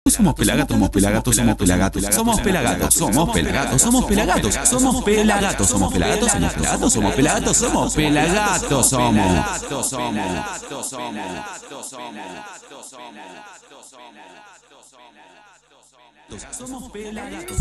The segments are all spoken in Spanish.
Somos pelagatos, somos pelagatos, somos pelagatos, somos pelagatos, somos pelagatos, somos pelagatos, somos pelagatos, somos pelagatos, somos pelagatos, somos pelagatos, somos pelagatos, somos pelagatos.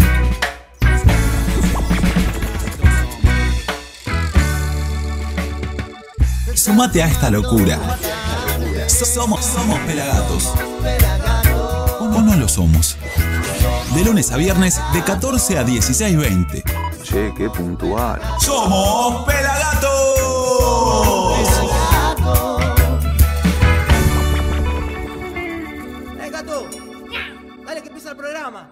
Sumate a esta locura. Somos pelagatos. ¿O no lo somos? De lunes a viernes, de 14 a 16:20. Che, qué puntual. ¡Somos pelagatos! Gato, dale que empieza el programa.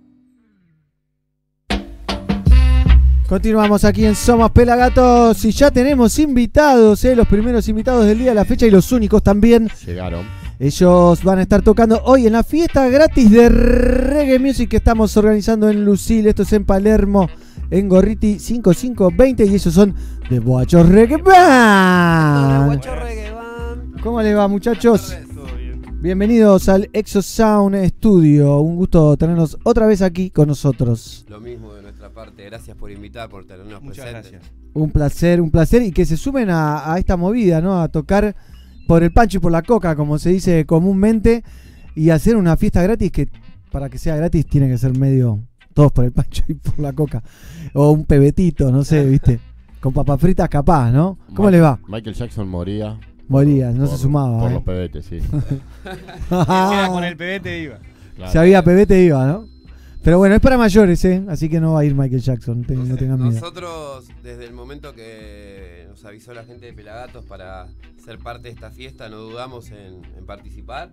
Continuamos aquí en Somos Pelagatos y ya tenemos invitados, los primeros invitados del día de la fecha y los únicos también. Llegaron. Ellos van a estar tocando hoy en la fiesta gratis de Reggae Music que estamos organizando en Lucille. Esto es en Palermo, en Gorriti 5520 y ellos son de Boachos Reggae Band. ¿Cómo les va, muchachos? Bienvenidos al Exo Sound Studio. Un gusto tenerlos otra vez aquí con nosotros. Lo mismo de nuestra parte. Gracias por invitar, por tenernos Muchas presentes. gracias. Un placer y que se sumen a esta movida, ¿no? A tocar por el pancho y por la coca, como se dice comúnmente, y hacer una fiesta gratis que para que sea gratis tiene que ser medio todos por el pancho y por la coca. O un pebetito, no sé, ¿viste? Con papas fritas capaz, ¿no? ¿Cómo les va? Michael Jackson moría. Moría, no se sumaba. Por los pebetes, sí. Con el pebete iba. Claro. Si había pebete iba, ¿no? Pero bueno, es para mayores, así que no va a ir Michael Jackson, no tengan miedo. Nosotros, desde el momento que nos avisó la gente de Pelagatos para ser parte de esta fiesta, no dudamos en participar.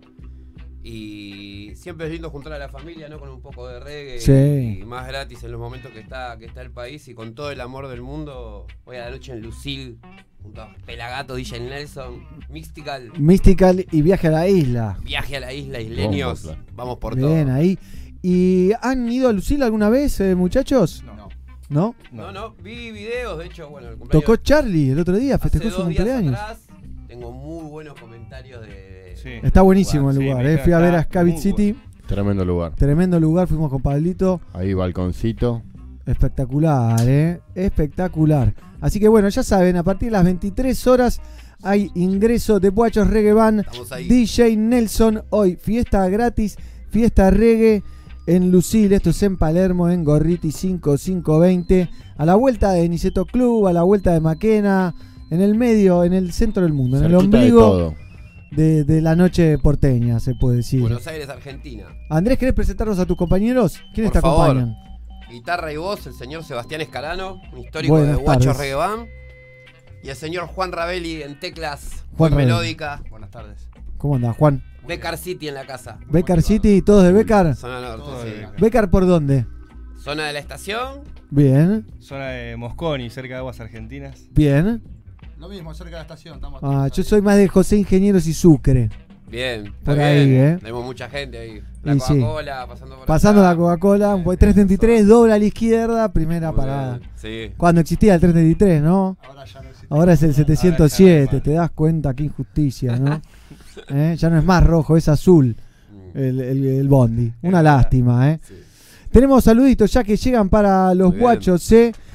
Y siempre es lindo juntar a la familia, ¿no? Con un poco de reggae. Sí. Y más gratis en los momentos que está el país. Y con todo el amor del mundo, hoy a la noche en Lucille, junto a Pelagato, DJ Nelson, Mystical y Viaje a la Isla. Viaje a la isla, isleños. Vamos por Bien, todo. ahí. ¿Y han ido a Lucille alguna vez, muchachos? No. ¿No? No, vi videos, de hecho, bueno, el cumpleaños. Tocó Charlie el otro día, festejó su Hace 2 días cumpleaños. atrás, tengo muy buenos comentarios de Sí. Está buenísimo el Sí, lugar, me Fui a ver a está Scavit muy City, Tremendo lugar. tremendo lugar, fuimos con Pablito, Ahí balconcito. espectacular, espectacular. Así que bueno, ya saben, a partir de las 23 horas hay ingreso de Boachos Reggae Band, Estamos ahí. DJ Nelson, hoy fiesta gratis, fiesta reggae en Lucille, esto es en Palermo, en Gorriti 5520, a la vuelta de Niceto Club, a la vuelta de Maquena, en el medio, en el centro del mundo, en el Cerquita de ombligo todo. de la noche porteña, se puede decir. Buenos Aires, Argentina. Andrés, ¿querés presentarnos a tus compañeros? ¿Quiénes Por te favor. acompañan? Guitarra y voz, el señor Sebastián Escalano, un histórico Buenas de Guachos tardes. Reggae Band. Y el señor Juan Ravelli en teclas, Juan Ravelli. melódica. Buenas tardes. ¿Cómo andás, Juan? Becar City en la casa. Becar City, todos de Becar. Zona norte, Todo de sí. Becar. ¿Becar por dónde? Zona de la estación. Bien, Zona de Mosconi, cerca de Aguas Argentinas. bien. Lo mismo, cerca de la estación. Estamos Yo soy más de José Ingenieros y Sucre. Bien, está Por bien. ahí, Tenemos mucha gente ahí. La Y sí. Coca-Cola, pasando por Pasando acá. la Coca-Cola, un 333, dobla a la izquierda, primera Muy parada. bien, sí. Cuando existía el 333, ¿no? Ahora ya no existe. Ahora es el Ahora ya 707, no te das cuenta qué injusticia, ¿no? Ya no es más rojo, es azul el bondi. Una lástima, Sí. Tenemos saluditos ya que llegan para los Muy bien. guachos,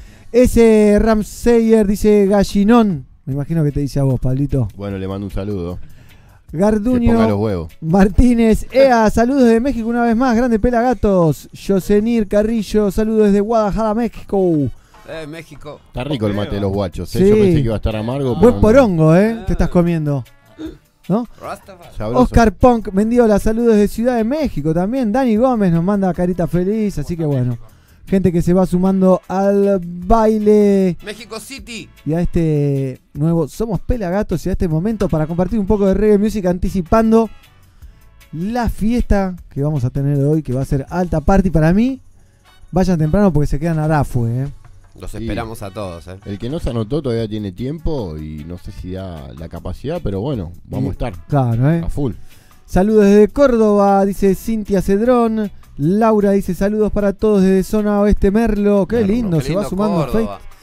Ese Ramsayer dice Gallinón. Me imagino que te dice a vos, Pablito. Bueno, le mando un saludo. Que Garduño ponga los huevos. Martínez, saludos desde México una vez más, grande Pelagatos. Yosenir Carrillo, saludos desde Guadalajara, México. México. Está rico el mate de los guachos. Sí. Yo pensé que iba a estar amargo. Buen pero porongo, te estás comiendo. ¿No? Rastafari. sabroso. Oscar Punk, Mendiola, saludos de Ciudad de México también. Dani Gómez nos manda carita feliz, así que bueno. Gente que se va sumando al baile México City. y a este nuevo Somos Pelagatos y a este momento para compartir un poco de reggae music anticipando la fiesta que vamos a tener hoy, que va a ser alta party para mí. Vayan temprano porque se quedan Arafue, Los Sí. esperamos a todos, El que no se anotó todavía tiene tiempo y no sé si da la capacidad, pero bueno, vamos a estar Claro, a full. Saludos desde Córdoba, dice Cintia Cedrón. Laura dice saludos para todos desde zona oeste Merlo. Qué Merlo, lindo, qué se va lindo sumando Córdoba. Faith.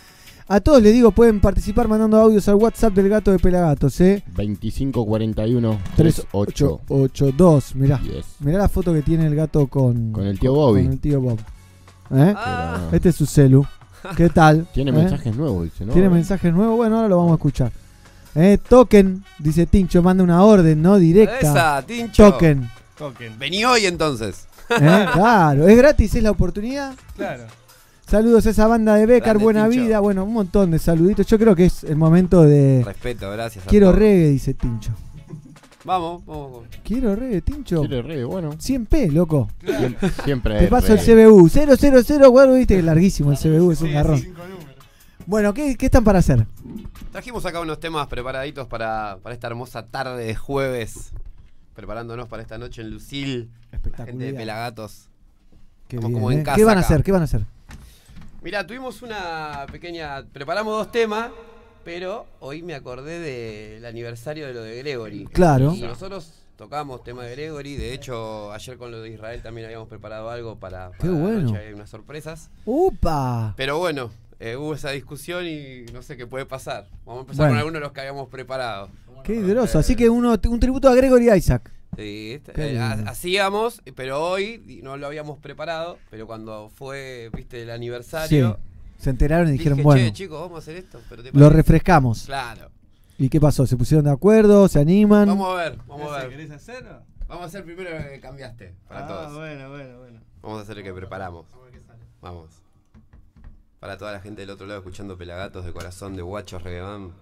A todos les digo, pueden participar mandando audios al WhatsApp del Gato de Pelagatos, 2541 3882. Mirá, Yes. mirá la foto que tiene el gato con el tío Bobby. Con el tío Bob. Ah. Este es su celu. ¿Qué tal? Tiene mensajes nuevos, dice, ¿no? Tiene mensajes nuevos. Bueno, ahora lo vamos a escuchar. Token, dice Tincho, manda una orden, ¿no? Directa. Esa, Tincho. Token. Vení hoy entonces. Claro, es gratis, es la oportunidad. Claro. Saludos a esa banda de Becar, Grande, buena Tincho. vida. Bueno, un montón de saluditos. Yo creo que es el momento de. Respeto, gracias. Quiero a todos. reggae, dice Tincho. Vamos. Quiero reggae, Tincho. Quiere re, bueno. 100p, loco. Siempre Te es paso el re. CBU. 000, bueno, viste que es larguísimo el CBU, es un garrón. Bueno, ¿qué están para hacer? Trajimos acá unos temas preparaditos para esta hermosa tarde de jueves. Preparándonos para esta noche en Lucil. La gente de Pelagatos. Qué Estamos bien, como en casa ¿Qué van a acá. hacer? ¿Qué van a hacer? Mirá, tuvimos una pequeña... Preparamos 2 temas, pero hoy me acordé del aniversario de lo de Gregory. Claro. Y nosotros tocamos tema de Gregory. De hecho, ayer con lo de Israel también habíamos preparado algo para Qué la bueno. noche. Hay unas sorpresas. ¡Upa! Pero bueno, hubo esa discusión y no sé qué puede pasar. Vamos a empezar con algunos de los que habíamos preparado. Qué groso. Así que un tributo a Gregory Isaac. Sí, Qué lindo. hacíamos, pero hoy no lo habíamos preparado. Pero cuando fue, viste, el aniversario, Sí. Se enteraron y dijeron, dije, bueno, che, chicos, vamos a hacer esto. Pero ¿te lo parece? refrescamos. Claro. ¿Y qué pasó? ¿Se pusieron de acuerdo? ¿Se animan? Vamos a ver, vamos a ver. ¿Querés hacerlo? Vamos a hacer primero lo que cambiaste para todos. Bueno. Vamos a hacer el que preparamos. Vamos. Para toda la gente del otro lado escuchando Pelagatos de corazón de Guachos Reggae Band.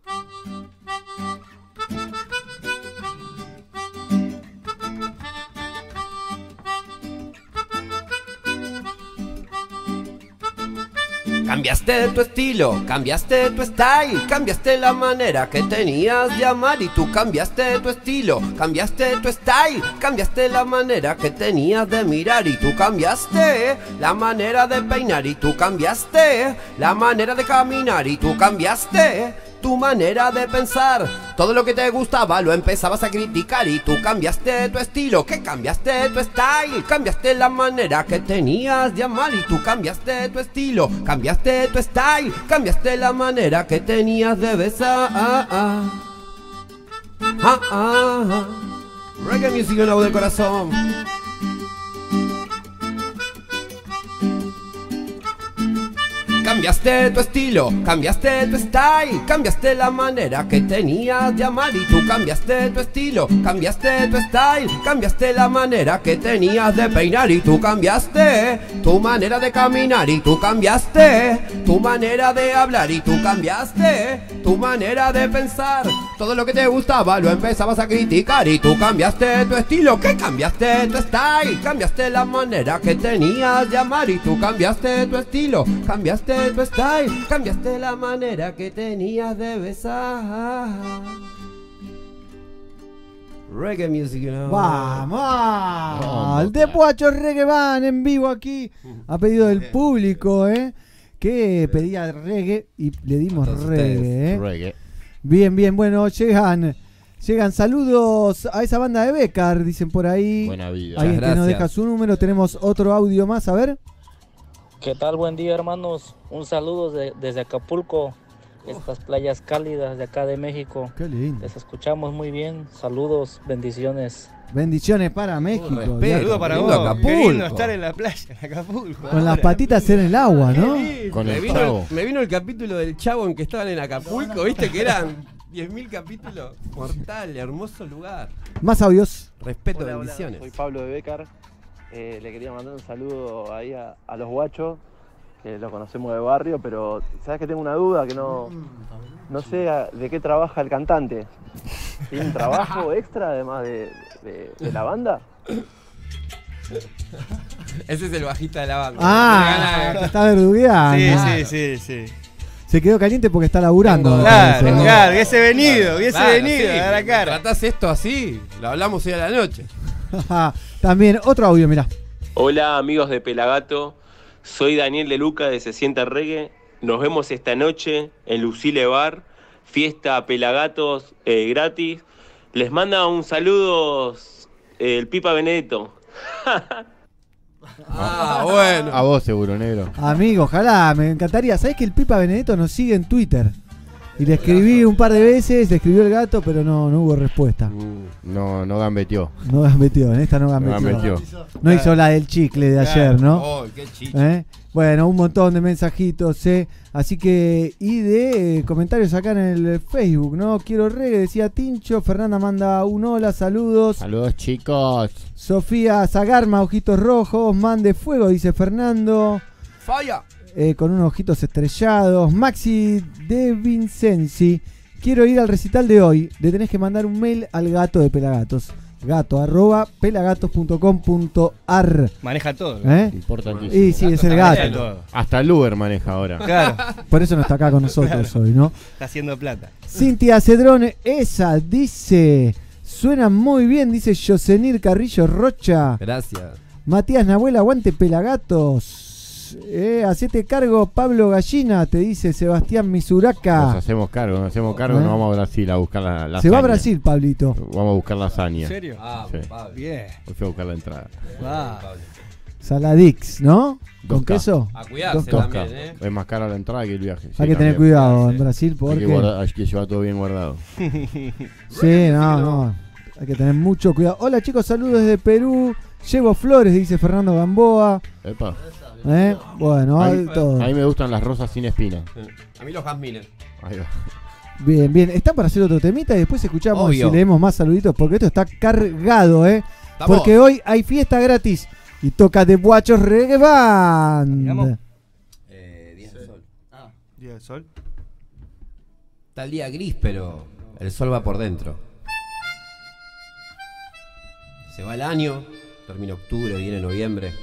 Cambiaste tu estilo, cambiaste tu style, cambiaste la manera que tenías de amar y tú cambiaste tu estilo, cambiaste tu style, cambiaste la manera que tenías de mirar y tú cambiaste la manera de peinar y tú cambiaste la manera de caminar y tú cambiaste tu manera de pensar. Todo lo que te gustaba lo empezabas a criticar y tú cambiaste tu estilo, que cambiaste tu style, cambiaste la manera que tenías de amar y tú cambiaste tu estilo, cambiaste tu style, cambiaste la manera que tenías de besar. Reggae music en la voz del corazón. Cambiaste tu estilo, cambiaste tu style, cambiaste la manera que tenías de amar y tú cambiaste tu estilo, cambiaste tu style, cambiaste la manera que tenías de peinar y tú cambiaste tu manera de caminar y tú cambiaste tu manera de hablar y tú cambiaste tu manera de pensar. Todo lo que te gustaba lo empezabas a criticar y tú cambiaste tu estilo, que cambiaste tu style, cambiaste la manera que tenías de amar y tú cambiaste tu estilo, cambiaste tu style, cambiaste la manera que tenías de besar. Reggae music, ¿no? ¡Vamos! El de Guachos Reggae Band en vivo aquí, a pedido del público, que pedía reggae y le dimos reggae, Reggae. Bien, bueno, llegan saludos a esa banda de Becar, dicen por ahí. Buena vida. Alguien que nos Gracias. deja su número, tenemos otro audio más, a ver. ¿Qué tal? Buen día, hermanos. Un saludo desde Acapulco, estas playas cálidas de acá de México. Qué lindo. Les escuchamos muy bien. Saludos, bendiciones. Bendiciones para México. respeto. ya, Saludos para lindo vos. Acapulco. Qué lindo estar en la playa, en Acapulco. con las patitas en el agua, ¿no? Con Me el vino, chavo. me vino el capítulo del Chavo en que estaban en Acapulco, viste que eran 10.000 capítulos. Mortal, hermoso lugar. Más audios. Respeto, Hola, bendiciones. soy Pablo de Becar. Le quería mandar un saludo ahí a los guachos, que los conocemos de barrio, pero sabes que tengo una duda, que no sé de qué trabaja el cantante. ¿Tiene un trabajo extra además de la banda? Ese es el bajista de la banda. Ah, te está verdugueando. Sí. Se quedó caliente porque está laburando. me Claro, parece, ¿no? claro, hubiese venido, sí, a la cara. ¿Tratás esto así? Lo hablamos hoy a la noche. También, otro audio, mirá. Hola amigos de Pelagato, soy Daniel de Luca de Se Sienta Reggae. Nos vemos esta noche en Lucile Bar, fiesta Pelagatos gratis. Les manda un saludo el Pipa Benedetto. Bueno. A vos seguro, negro. Amigo, ojalá, me encantaría. ¿Sabés que el Pipa Benedetto nos sigue en Twitter? Y le escribí un par de veces, le escribió el gato, pero no hubo respuesta. No gambeteó. No gambeteó, en esta no gambeteó. No hizo la del chicle de ayer, ¿no? Oh, qué chiche. Bueno, un montón de mensajitos, así que, y de comentarios acá en el Facebook, ¿no? Quiero reggae, decía Tincho. Fernanda manda un hola, saludos. Saludos, chicos. Sofía Zagarma, ojitos rojos. Man de fuego, dice Fernando. Falla. Con unos ojitos estrellados. Maxi de Vincenzi. Quiero ir al recital de hoy. Le tenés que mandar un mail al gato de Pelagatos. gato@pelagatos.com.ar. Maneja todo. Importantísimo. Y sí, es el gato. Hasta el Uber maneja ahora. Claro. Por eso no está acá con nosotros hoy, ¿no? Está haciendo plata. Cintia Cedrone, esa dice. Suena muy bien, dice Yosenir Carrillo Rocha. Gracias. Matías Nahuel, aguante Pelagatos. Hacete cargo, Pablo Gallina, te dice Sebastián Misuraca. Nos hacemos cargo, nos vamos a Brasil a buscar la Se va a hazaña. Brasil, Pablito. Vamos a buscar la hazaña. ¿En serio? Sí. Bien. Hoy fui a buscar la entrada. Saladix, ¿no? ¿Con 2K. queso? A cuidarse 2K. también, Es más cara la entrada que el viaje. Hay que tener cuidado en Brasil porque... Hay que llevar todo bien guardado. Sí, no. Hay que tener mucho cuidado. Hola chicos, saludos desde Perú. Llevo flores, dice Fernando Gamboa. Epa. Bueno, hay todo. A mí me gustan las rosas sin espina. A mí los jazmines. Ahí va. Bien, bien. ¿Está para hacer otro temita? Y después escuchamos Obvio. y leemos más saluditos porque esto está cargado, ¿Estamos? Porque hoy hay fiesta gratis y toca The Guachos Reggae Band. Día del sol. Día del sol. Está el día gris, pero el sol va por dentro. Se va el año, termina octubre, viene noviembre.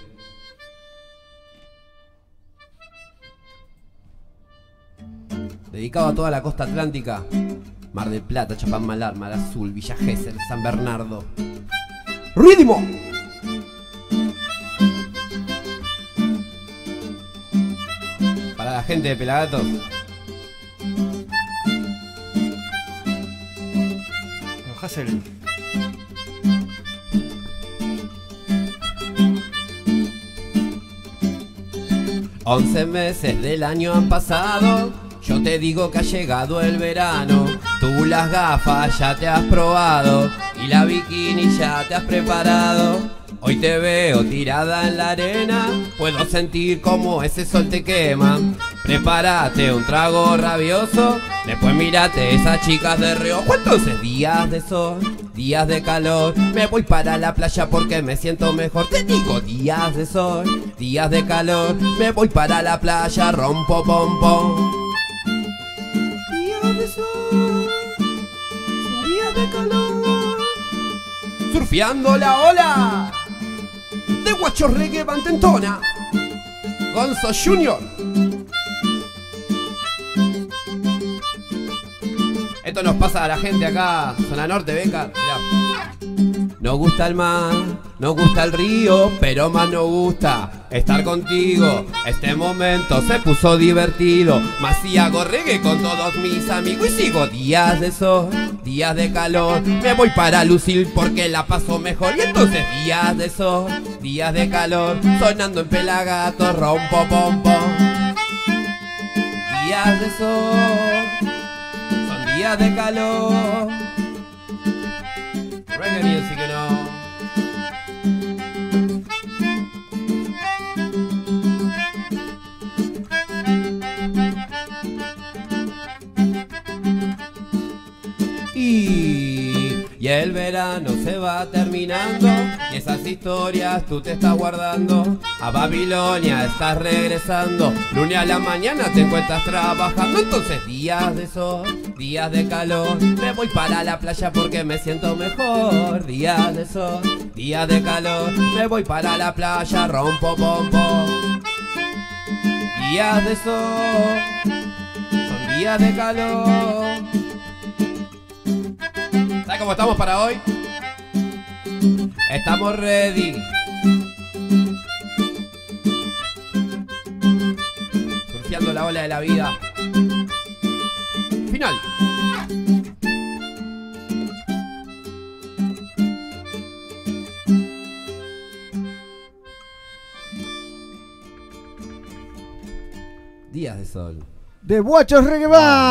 Dedicado a toda la costa atlántica: Mar del Plata, Chapalmalal, Mar Azul, Villa Gesell, San Bernardo. ¡Ritmo! Para la gente de Pelagatos. Enojás el... 11 meses del año han pasado, yo te digo que ha llegado el verano. Tú las gafas ya te has probado y la bikini ya te has preparado. Hoy te veo tirada en la arena, puedo sentir como ese sol te quema. Prepárate un trago rabioso, después mírate esas chicas de Riojo. Entonces días de sol, días de calor, me voy para la playa porque me siento mejor. Te digo días de sol, días de calor, me voy para la playa, rompo pom pom. Días de sol, son días de calor, surfeando la ola de Guachos Reggae Band Tentona, Gonzo Junior. Esto nos pasa a la gente acá, zona norte, Beca. Mirá. Nos gusta el mar, nos gusta el río, pero más nos gusta estar contigo. Este momento se puso divertido, más si hago reggae con todos mis amigos. Y sigo días de sol, días de calor, me voy para Lucil porque la paso mejor. Y entonces días de sol, días de calor, sonando en Pelagatos, rompo pom pom. Días de sol, son días de calor. Reggae music, no. Y el verano se va terminando y esas historias tú te estás guardando. A Babilonia estás regresando, lunes a la mañana te encuentras trabajando. Entonces días de sol, días de calor, me voy para la playa porque me siento mejor. Días de sol, días de calor, me voy para la playa, rompo pom pom. Días de sol, son días de calor. ¿Sabes cómo estamos para hoy? Estamos ready. Surfeando la ola de la vida. Final. Días de Sol. De Guachos Reggae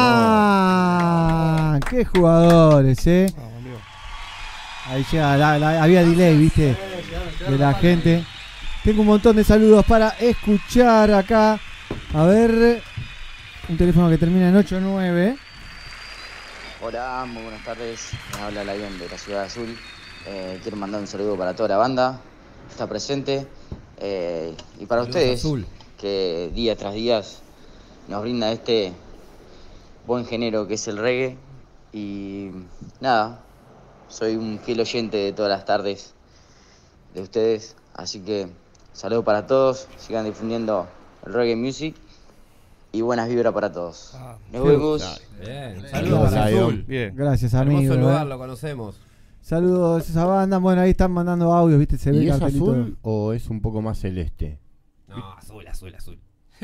Band. Qué jugadores, Ahí llega, había delay, viste, de la gente. Tengo un montón de saludos para escuchar acá. A ver, un teléfono que termina en 89. Hola, muy buenas tardes. Me habla Lion de la Ciudad Azul. Quiero mandar un saludo para toda la banda que está presente. Y para ustedes, que día tras día nos brinda este buen género que es el reggae. Y nada, soy un fiel oyente de todas las tardes de ustedes. Así que saludos para todos. Sigan difundiendo el reggae music. Y buenas vibras para todos. Nos vemos. Bien, saludos para Azul. Bien. Gracias, amigo. Hermoso lugar, lo conocemos. Saludos a esa banda. Bueno, ahí están mandando audios, viste, se ve ¿Y el es cartelito. azul o es un poco más celeste? No, azul.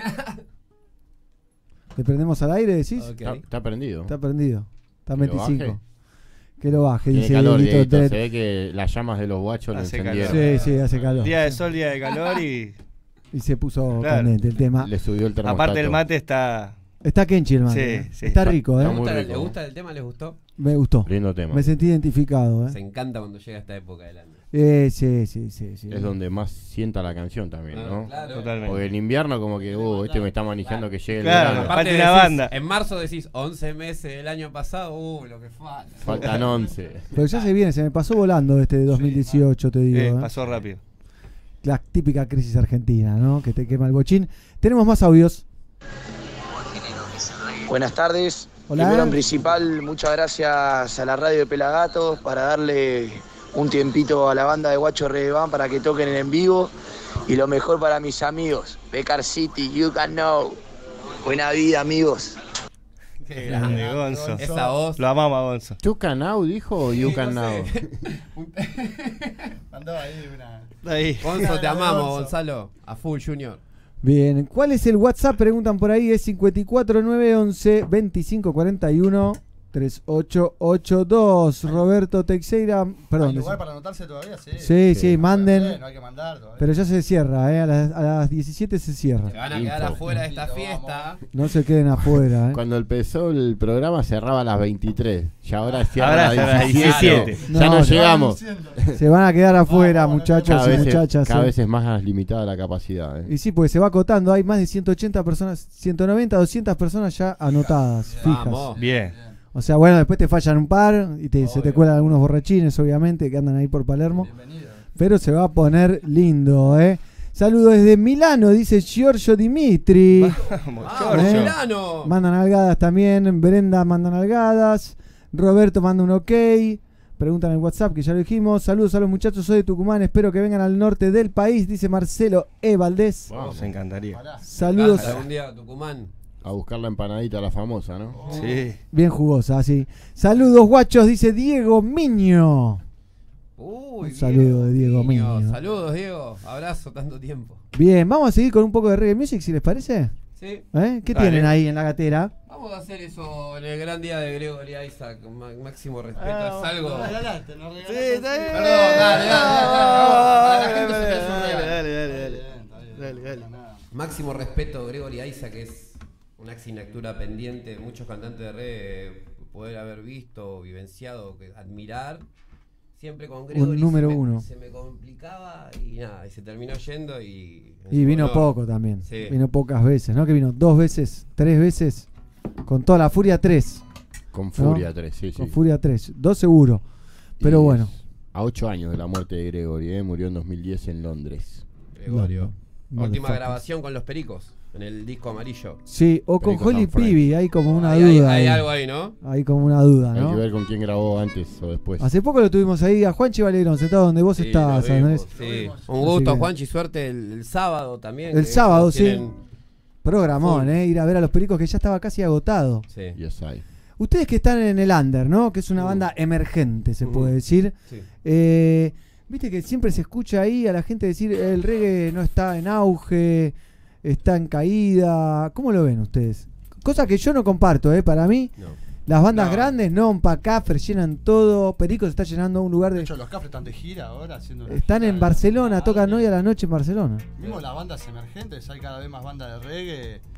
¿Le prendemos al aire, decís? Okay. Está prendido. Está prendido. Está ¿Que 25. lo baje? Que lo baje, Tiene dice calor, Dieguito Dieguito, Ted. se ve que las llamas de los guachos lo Hace encendieron. Sí, hace calor. Día de sol, día de calor y se puso claro, caliente el tema. Le subió el termostato. Aparte el mate está... Está Kenchi el mate. Sí. Está rico, ¿Le gusta el tema? ¿Les gustó? Me gustó. Lindo tema. Me sentí identificado, Se encanta cuando llega esta época del año. Sí. Es donde más sienta la canción también, ¿no? Claro. Totalmente. Porque el invierno como que, este me está manejando que llegue el Claro, verano. falta Aparte una banda. En marzo decís 11 meses del año pasado, lo que falta. Faltan 11. Pero ya se viene, se me pasó volando este de 2018, te digo. Pasó rápido. La típica crisis argentina, ¿no? Que te quema el bochín. Tenemos más audios. Buenas tardes. Hola. Primero en principal, muchas gracias a la radio de Pelagatos para darle un tiempito a la banda de Guacho Reggae Band para que toquen en vivo. Y lo mejor para mis amigos, Becar City, You Can Know. Buena vida, amigos. Qué grande, Gonzo. Esa voz. Lo amamos a Gonzo. ¿You Can Now dijo o You Can Now? Mandó ahí una... Ahí. Gonzo, te amamos, Gonzalo. A full, Junior. Bien, ¿cuál es el WhatsApp? Preguntan por ahí, es 54911 2541 3882. Roberto Teixeira, perdón. ¿Hay lugar para anotarse todavía? Sí, manden. No hay que mandar todavía. Pero ya se cierra, a las 17 se cierra. Se van a quedar afuera de esta fiesta. No se queden afuera, Cuando empezó el programa cerraba a las 23 y ahora cierra Ahora a cierra las a las 17. 17. Ya no llegamos. Se van a quedar afuera, muchachos y muchachas. Cada vez es más limitada la capacidad. Y sí, porque se va acotando. Hay más de 180 personas, 190, 200 personas ya anotadas, fijas. Vamos. Bien. O sea, bueno, después te fallan un par y se te cuelan algunos borrachines, obviamente, que andan ahí por Palermo. Pero se va a poner lindo, Saludos desde Milano, dice Giorgio Dimitri. Vamos, Giorgio. Milano. Mandan algadas también. Brenda mandan algadas. Roberto manda un ok. Preguntan en WhatsApp, que ya lo dijimos. Saludos a los muchachos, soy de Tucumán. Espero que vengan al norte del país, dice Marcelo E. Valdés. Nos encantaría. Saludos. Algún día a Tucumán. A buscar la empanadita, la famosa, ¿no? Sí. Bien jugosa, sí. Saludos, guachos, dice Diego Miño. Uy, Un saludo de Diego Miño. Saludos, Diego. Abrazo, tanto tiempo. Bien, vamos a seguir con un poco de reggae music, si les parece. Sí. ¿Qué tienen ahí en la gatera? Vamos a hacer eso en el gran día de Gregory Isaac. Máximo respeto. Es algo. Nos regalaste. Sí, está bien. Dale. Máximo respeto, Gregory Isaac es una asignatura pendiente. Muchos cantantes de reggae poder haber visto, vivenciado, admirar. Siempre con Gregory Un número uno. se me complicaba y nada, y se terminó yendo y vino poco también. Sí. Vino pocas veces, ¿no? Que vino 2 veces, 3 veces. Con toda la Furia 3. Con Furia 3, sí. Con Furia 3. 2 seguro. Pero Y bueno. A 8 años de la muerte de Gregory, murió en 2010 en Londres. Gregorio. No, Última no, grabación con los Pericos, en el disco amarillo. Sí, o con Pericos Holly and Friends. Pibi, hay como una Hay duda. algo ahí, ¿no? Hay como una duda, Hay que ¿no? ver con quién grabó antes o después. Hace poco lo tuvimos ahí a Juanchi Valerón, sentado donde vos Sí, estabas, lo vimos, Andrés. sí. Un Así gusto, que- Juanchi, suerte el sábado también. El que sábado, ellos sí. tienen- Programón, Full. ir a ver a los Pericos que ya estaba casi agotado. Sí. Yes, I. Ustedes que están en el Under, ¿no? Que es una banda emergente, se puede decir. Sí. Viste que siempre se escucha ahí a la gente decir el reggae no está en auge, está en caída. ¿Cómo lo ven ustedes? Cosa que yo no comparto, para mí. No. Las bandas grandes, no, pa' Cafre llenan todo. Perico se está llenando un lugar De de. hecho, los Cafres están de gira ahora haciendo una Están gira en de- Barcelona, tocan hoy a la noche en Barcelona. Mismo las bandas emergentes, hay cada vez más bandas de reggae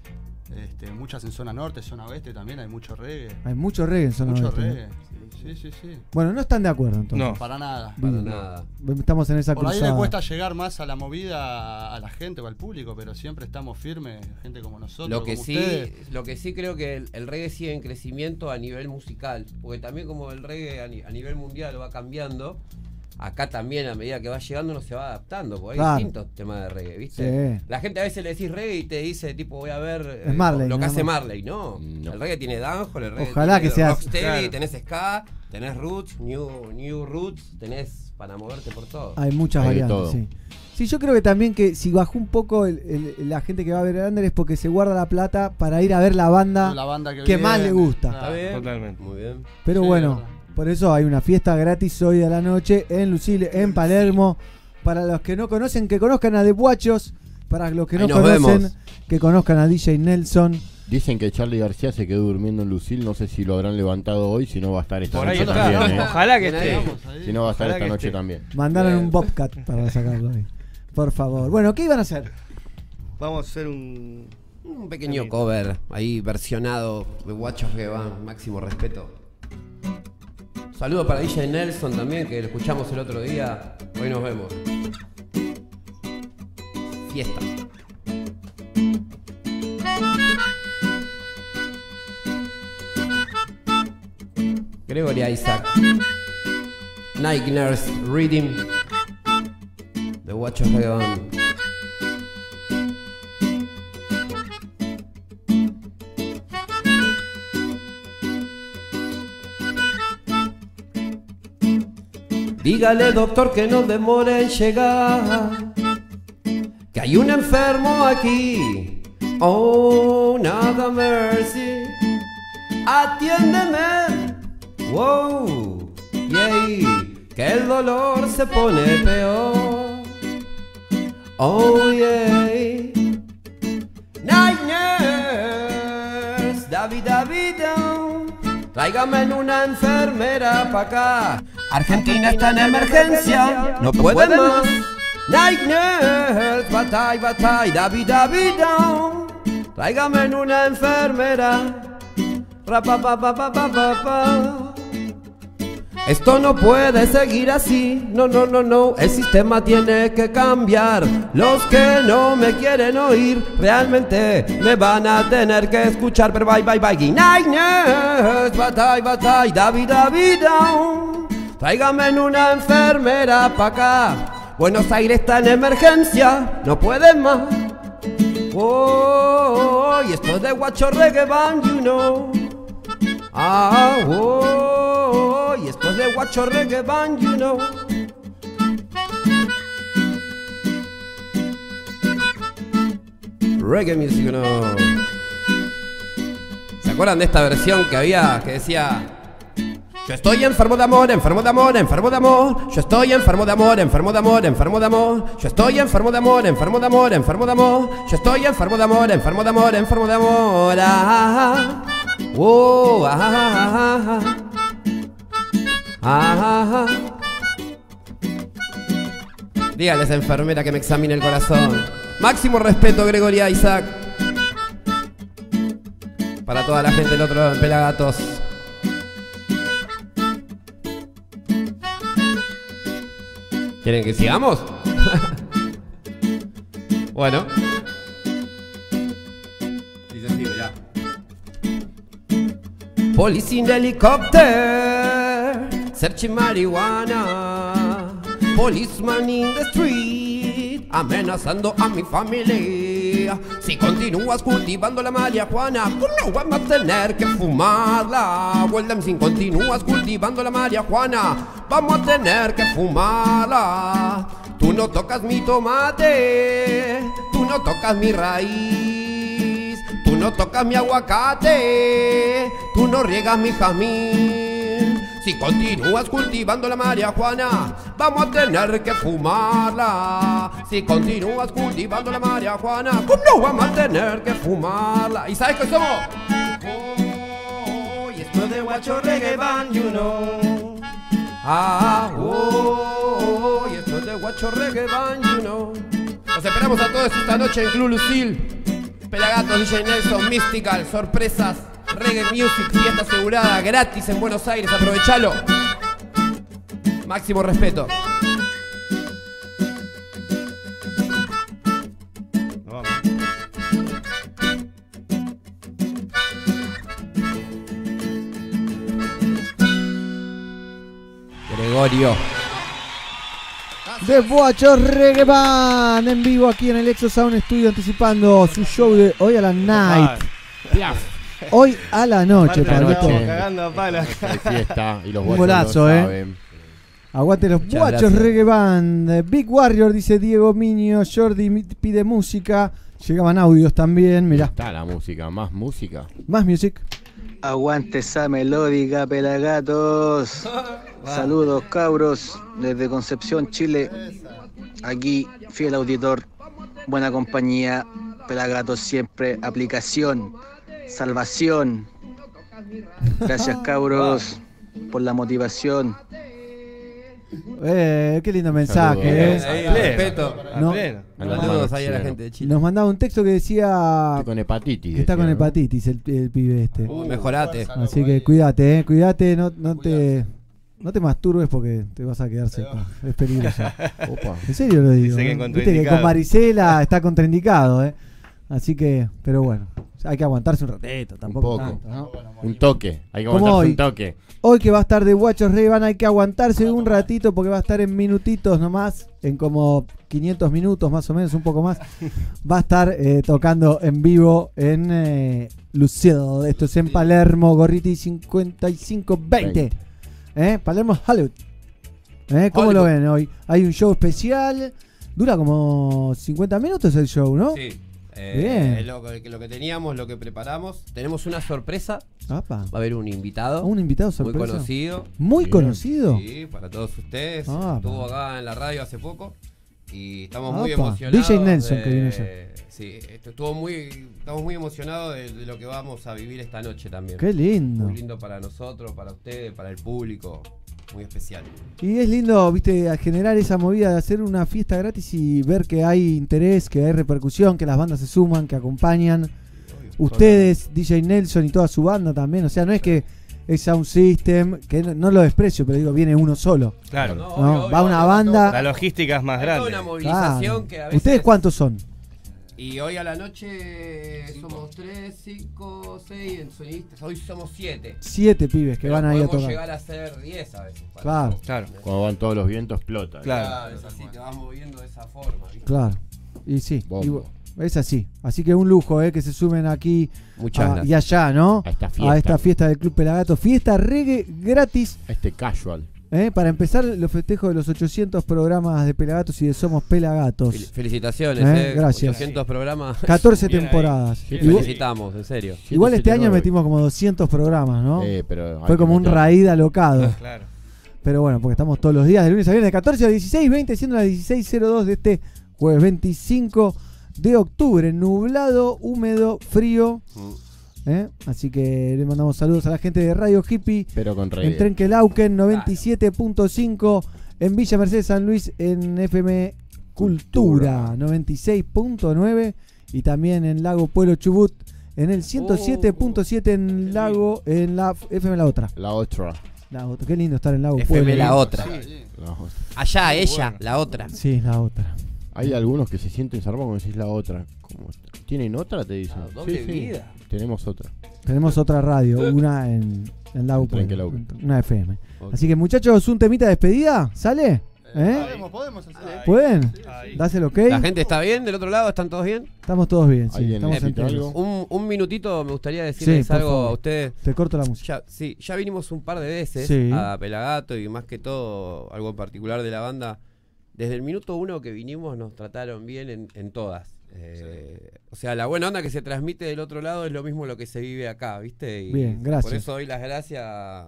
Muchas en zona norte, zona oeste también hay mucho reggae. Hay mucho reggae en zona Mucho oeste, ¿no? reggae. Sí. Bueno, no están de acuerdo entonces. No, para nada. Bien. Estamos en esa Por ahí cruzada. le cuesta llegar más a la movida a la gente o al público, pero siempre estamos firmes, gente como nosotros, Lo que como sí, ustedes. lo que sí creo que el reggae sigue en crecimiento a nivel musical, porque también como el reggae a nivel mundial va cambiando, acá también a medida que va llegando uno se va adaptando, porque hay distintos temas de reggae, ¿viste? Sí. La gente a veces le decís reggae y te dice, tipo, voy a ver Es Marley, lo que nada hace más. Marley, ¿no? El reggae tiene dancehall, el reggae Ojalá tiene que sea rocksteady, claro. tenés ska, tenés roots, new roots, tenés para moverte por todo. Hay muchas variantes, sí. Sí, yo creo que también que si bajó un poco la gente que va a ver el Under es porque se guarda la plata para ir a ver la banda, que más le gusta. Está bien, totalmente. Muy bien. Pero Sí, bueno, verdad. por eso hay una fiesta gratis hoy a la noche en Lucile, en Palermo. Para los que no conocen, que conozcan a The Guachos. Para los que no Ahí nos conocen, vemos. que conozcan a DJ Nelson. Dicen que Charly García se quedó durmiendo en Lucil, no sé si lo habrán levantado hoy, si no va a estar esta Por ahí noche está, también. ojalá que esté. Si no va a estar Ojalá esta que noche esté. también. Mandaron un Bobcat para sacarlo ahí. Por favor. Bueno, ¿qué iban a hacer? Vamos a hacer un pequeño cover ahí versionado de Guachos que van, máximo respeto. Saludo para DJ Nelson también, que lo escuchamos el otro día. Hoy nos vemos. Fiesta. Gregory Isaac. Nike Nurse Reading. The Guachos que van. Dígale doctor que no demore en llegar, que hay un enfermo aquí. Oh, nada mercy, atiéndeme. Wow, yeah, que el dolor se pone peor. Oh, yeah. Night nurse, David, tráigame en una enfermera pa' acá. Argentina está en emergencia, no puede más. Night nurse, batay, David, tráigame en una enfermera. Rapapapapapapa. Esto no puede seguir así, no, el sistema tiene que cambiar. Los que no me quieren oír, realmente me van a tener que escuchar. Pero bye, night nurse, batay, David, tráigame en una enfermera pa' acá. Buenos Aires está en emergencia, no pueden más. Oh, y esto es de Guacho Reggae Band, you know. Ah, oh, y esto es de Guacho Reggae Band, you know. Reggae music, you know. ¿Se acuerdan de esta versión que había que decía: yo estoy enfermo de amor, enfermo de amor, enfermo de amor. Yo estoy enfermo de amor, enfermo de amor, enfermo de amor. Yo estoy enfermo de amor, enfermo de amor, enfermo de amor. Yo estoy enfermo de amor, enfermo de amor, enfermo de amor. Ah, oh, ah, ah. Dígale a esa enfermera que me examine el corazón. Máximo respeto, Gregory Isaac. Para toda la gente del otro lado en Pelagatos. ¿Quieren que sigamos? Bueno. Dice así, mirá. Police in helicopter, searching marijuana. Policeman in the street, amenazando a mi familia. Si continúas cultivando la marihuana, no vamos a tener que fumarla. Well, si continúas cultivando la marihuana, vamos a tener que fumarla. Tú no tocas mi tomate, tú no tocas mi raíz, tú no tocas mi aguacate, tú no riegas mi jazmín. Si continúas cultivando la marihuana, vamos a tener que fumarla. Si continúas cultivando la marihuana, no vamos a tener que fumarla. ¿Y sabes qué somos? Oh, y esto es de Guacho Reggae Band, you know. Ah, oh, y esto es de Guacho Reggae Band, you know. Los esperamos a todos esta noche en Club Lucil. Pelagatos, DJ Nelson, Mystical, sorpresas, reggae music, fiesta asegurada, gratis en Buenos Aires, aprovechalo. Máximo respeto. Gregorio. The Guachos Reggae Band en vivo aquí en el Exo Sound Studio, anticipando su show de hoy a la night. Hoy a la noche, Pablito. Cagando a palas. Fiesta y los Un guachos golazo, lo saben. Aguante los Muchas Guachos gracias. Reggae Band. Big Warrior, dice Diego Miño. Jordi pide música. Llegaban audios también, mirá. Está la música, más música. Más music. Aguante esa melódica, Pelagatos. Saludos, cabros, desde Concepción, Chile. Aquí, fiel auditor, buena compañía. Pelagatos siempre, aplicación, salvación. Gracias, cabros, por la motivación. Qué lindo mensaje. Saludos. Respeto. No, Saludos ahí a la gente de Chile. nos mandaba un texto que decía Estoy con hepatitis. que está decía, con ¿no? hepatitis el pibe este. Mejorate. Así que cuídate, cuídate, no te masturbes porque te vas a quedar seco. Es peligroso. Opa. En serio lo digo. Dice que Viste que contraindicado. con Maricela está contraindicado, Así que, pero bueno, hay que aguantarse un ratito, tampoco Un poco. tanto, ¿no? Un toque. Hay que Como aguantarse hoy. un toque. Hoy que va a estar de Guachos Reggae Band, hay que aguantarse un ratito porque va a estar en minutitos nomás, en como 500 minutos más o menos, un poco más. Va a estar tocando en vivo en Lucille. Esto es en Palermo, Gorriti 5520. Palermo Hollywood. ¿Cómo lo ven hoy? Hay un show especial. Dura como 50 minutos el show, ¿no? Sí. Bien. Lo que teníamos, lo que preparamos. Tenemos una sorpresa. Apa. Va a haber un invitado. Un invitado sorpresa. Muy conocido. Muy Bien. conocido. Sí, para todos ustedes. Ah, Estuvo pa. acá en la radio hace poco. Y estamos Ah, muy pa. emocionados. DJ Nelson, que vino ya. Sí, estamos muy emocionados de lo que vamos a vivir esta noche también. Qué lindo. Muy lindo para nosotros, para ustedes, para el público. Muy especial. Y es lindo, viste, a generar esa movida de hacer una fiesta gratis y ver que hay interés, que hay repercusión, que las bandas se suman, que acompañan. Ustedes, DJ Nelson y toda su banda también. O sea, no es que es Sound System, que no lo desprecio, pero digo, viene uno solo. Claro. ¿No? Va una banda. La logística es más Hay toda grande. una movilización Claro. que a veces... ¿Ustedes cuántos son? Y hoy a la noche somos 3, 5, 6 en sonidistas. Hoy somos 7. 7 pibes que Pero van ahí a podemos tocar. llegar a ser 10 a veces. para Claro. nosotros. Claro. Cuando van todos los vientos explota. Claro, es así, te vas moviendo de esa forma. ¿viste? Claro. Y sí, Bombo. es así. Así que un lujo, que se sumen aquí Muchas gracias. y allá, ¿no? A esta fiesta. A esta fiesta del Club Pelagato. Fiesta reggae gratis. Este casual. Para empezar los festejos de los 800 programas de Pelagatos y de Somos Pelagatos. Felicitaciones, gracias. 800 programas. 14 Bien temporadas. Te Igual, felicitamos, en serio. igual este año 779. metimos como 200 programas, ¿no? Pero hay Fue que como un meterle. raíz alocado. Claro. Pero bueno, porque estamos todos los días, de lunes a viernes, de 14 a 16:20, siendo las 16:02 de este jueves 25 de octubre. Nublado, húmedo, frío. Así que le mandamos saludos a la gente de Radio Hippie. Pero con reggae. En Trenquelauquen 97.5, en Villa Mercedes San Luis en FM Cultura 96.9 y también en Lago Pueblo Chubut en el 107.7 en Lago en la FM La Otra. La otra. Qué lindo estar en Lago FM Pueblo. La Otra. La otra. Allá, ella, la otra. Sí, La Otra. Hay algunos que se sienten zarpados cuando decís la otra. ¿Cómo? ¿Tienen otra? Te dicen. doble vida. Tenemos otra. Tenemos otra radio, una en Lago Pueblo, Trenquelauquen. una FM. Ok. Así que muchachos, un temita de despedida, ¿sale? Podemos hacer. ¿Pueden? Ahí. ¿Das el ok? ¿La gente está bien del otro lado? ¿Están todos bien? Estamos todos bien, sí. ¿Alguien Estamos necesita enteros. algo? Un minutito me gustaría decirles Sí, por algo favor. a ustedes. Te corto la música. Ya vinimos un par de veces Sí. a Pelagato y más que todo, algo en particular de la banda. Desde el minuto 1 que vinimos nos trataron bien en todas. O sea, la buena onda que se transmite del otro lado es lo mismo lo que se vive acá, ¿viste? Y Bien, gracias. por eso doy las gracias.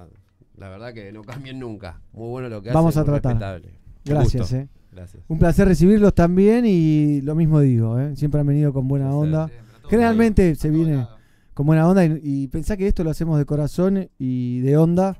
La verdad que no cambien nunca. Muy bueno lo que Vamos hacen. a muy tratar. respetable. Gracias, Gusto. Gracias. Un placer recibirlos también y lo mismo digo, siempre han venido con buena onda. Generalmente se viene con buena onda y pensá que esto lo hacemos de corazón y de onda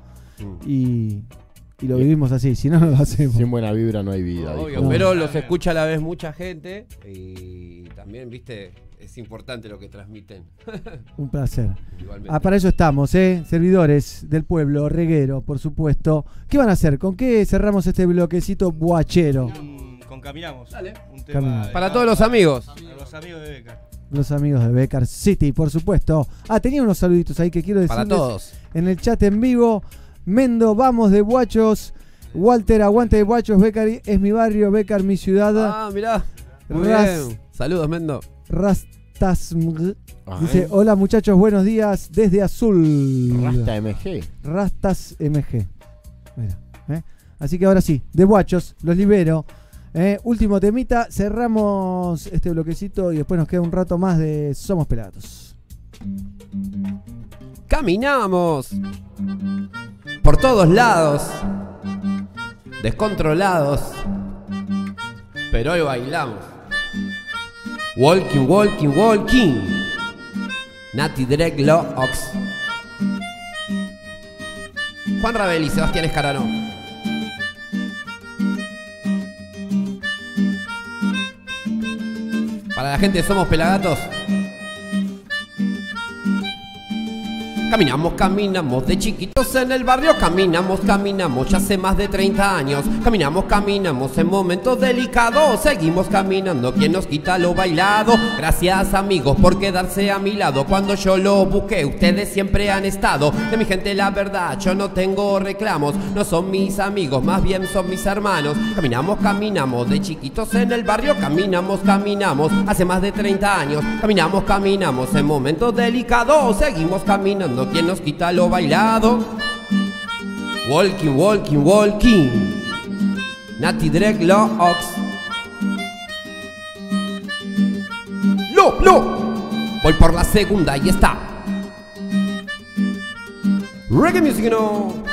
y lo vivimos así, si no, no lo hacemos. Sin buena vibra no hay vida. Obvio, dijo. pero los escucha a la vez mucha gente y también, viste, es importante lo que transmiten. Un placer. Igualmente. Para eso estamos, servidores del pueblo, reguero, por supuesto. ¿Qué van a hacer? ¿Con qué cerramos este bloquecito boachero? Con Caminamos. Dale. Un tema Caminamos. Para todos los amigos. Para los amigos de Becar. Los amigos de Becar City, por supuesto. Tenía unos saluditos ahí que quiero decirles. Para todos. En el chat en vivo. Mendo, vamos de Boachos. Walter, aguante de Boachos. Becar es mi barrio, Becar mi ciudad. Mirá. Muy bien. Saludos, Mendo. Rastasmg dice: hola muchachos, buenos días desde Azul. Rasta MG. Rastas MG. Mira, así que ahora sí, de Boachos, los libero. Último temita, cerramos este bloquecito y después nos queda un rato más de Somos Pelagatos. Caminamos por todos lados, descontrolados, pero hoy bailamos. Walking, walking, walking. Nati Dreadlocks. Juan Rabel y Sebastián Escarano. Para la gente de Somos Pelagatos. Caminamos, caminamos, de chiquitos en el barrio caminamos, caminamos, ya hace más de 30 años. Caminamos, caminamos, en momentos delicados seguimos caminando, ¿quién nos quita lo bailado? Gracias amigos por quedarse a mi lado, cuando yo lo busqué ustedes siempre han estado. De mi gente la verdad, yo no tengo reclamos, no son mis amigos, más bien son mis hermanos. Caminamos, caminamos, de chiquitos en el barrio caminamos, caminamos, hace más de 30 años. Caminamos, caminamos, en momentos delicados seguimos caminando, ¿quién nos quita lo bailado? Walking, walking, walking. Nati Dreadlocks. ¡Lo! Voy por la segunda y está. Reggae music, no.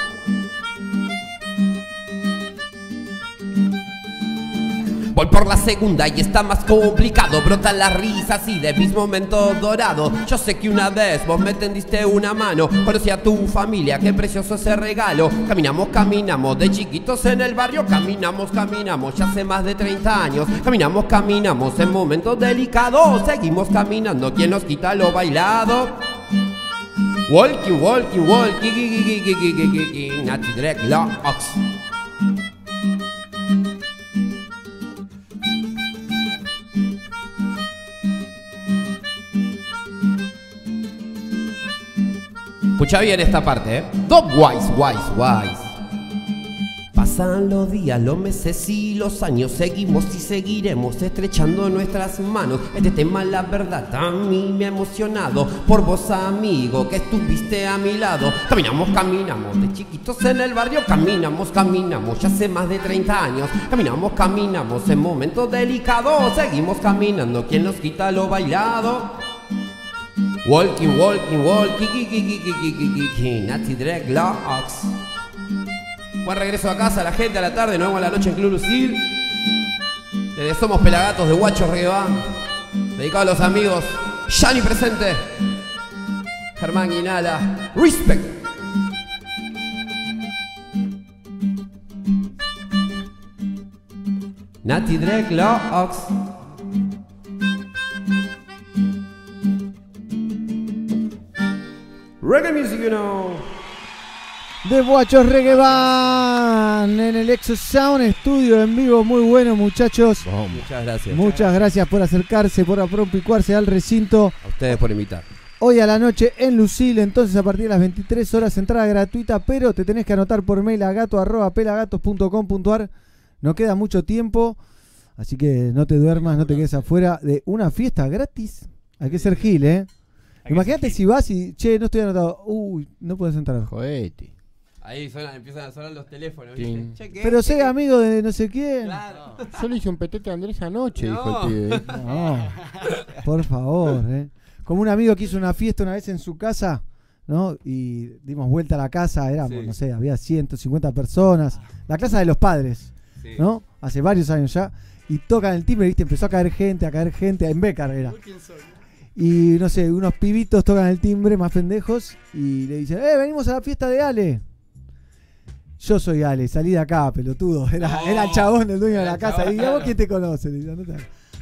Voy por la segunda y está más complicado. Brotan las risas y de mis momentos dorados. Yo sé que una vez vos me tendiste una mano. Conocí a tu familia, qué precioso ese regalo. Caminamos, caminamos, de chiquitos en el barrio. Caminamos, caminamos, ya hace más de 30 años. Caminamos, caminamos, en momentos delicados seguimos caminando, ¿quién nos quita lo bailado? Walking, walking, walking. Nati Dreadlocks. Escucha bien esta parte, Dog wise. Pasan los días, los meses y los años. Seguimos y seguiremos estrechando nuestras manos. Este tema, la verdad, a mí me ha emocionado. Por vos, amigo, que estuviste a mi lado. Caminamos, caminamos, de chiquitos en el barrio. Caminamos, caminamos, ya hace más de 30 años. Caminamos, caminamos, en momentos delicados. Seguimos caminando, ¿quién nos quita lo bailado? Walking, walking, walking. Nati Dreadlocks. Buen regreso a casa, la gente a la tarde. Nos vemos a la noche en Club Lucil. Desde Somos Pelagatos de Guachos Reggae Band. Dedicado a los amigos Yani presente, Germán Guinala. Respect. Nati Dreadlocks. Reggae music, you know. De Boachos Reggae Band en el Exo Sound Estudio en vivo, muy bueno muchachos. Muchas gracias. Muchas gracias por acercarse, por apropicuarse al recinto. A ustedes por invitar. Hoy a la noche en Lucil, entonces a partir de las 23 horas, entrada gratuita, pero te tenés que anotar por mail a gato@pelagatos.com.ar. No queda mucho tiempo, así que no te duermas, no te quedes afuera de una fiesta gratis. Hay que ser gil, Imagínate si vas y, che, no estoy anotado. Uy, no puedes entrar. Jodete. Ahí empiezan a sonar los teléfonos. Sí. Che, Pero sea amigo de no sé quién. Claro. Yo le hice un petete a Andrés anoche, No. dijo el pibe. No, por favor, Como un amigo que hizo una fiesta una vez en su casa, ¿no? Y dimos vuelta a la casa, éramos, no sé, había 150 personas. La casa de los padres, ¿no? Hace varios años ya. Y tocan el timbre, ¿viste? Empezó a caer gente, en Becar era. Y no sé, unos pibitos tocan el timbre, más pendejos, y le dicen, venimos a la fiesta de Ale. Yo soy Ale, salí de acá, pelotudo. Era el chabón, el dueño de la casa. Y ¿a vos quién te conoce? Le dicen,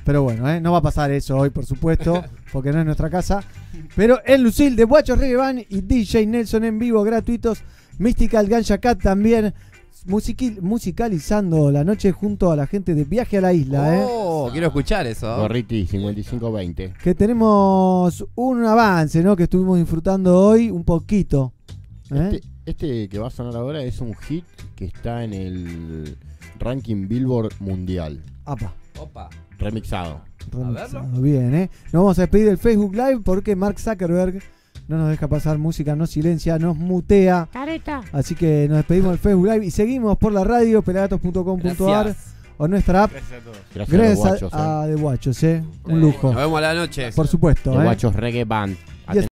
Pero bueno, no va a pasar eso hoy, por supuesto, porque no es nuestra casa. Pero en Lucil, de Guachos Reggae Band y DJ Nelson en vivo, gratuitos. Mystical Ganja Cat también musicalizando la noche junto a la gente de Viaje a la Isla. Quiero escuchar eso. Gorriti 5520. Que tenemos un avance, ¿no? Que estuvimos disfrutando hoy un poquito. Este que va a sonar ahora es un hit que está en el ranking Billboard mundial. Opa. Remixado. Bien, Nos vamos a despedir del Facebook Live porque Mark Zuckerberg no nos deja pasar música, nos silencia, nos mutea. Careta. Así que nos despedimos del Facebook Live y seguimos por la radio, pelagatos.com.ar o nuestra app. Gracias a todos. Gracias a The Guachos, Un lujo. Nos vemos a la noche. Por supuesto. The Guachos Reggae Band.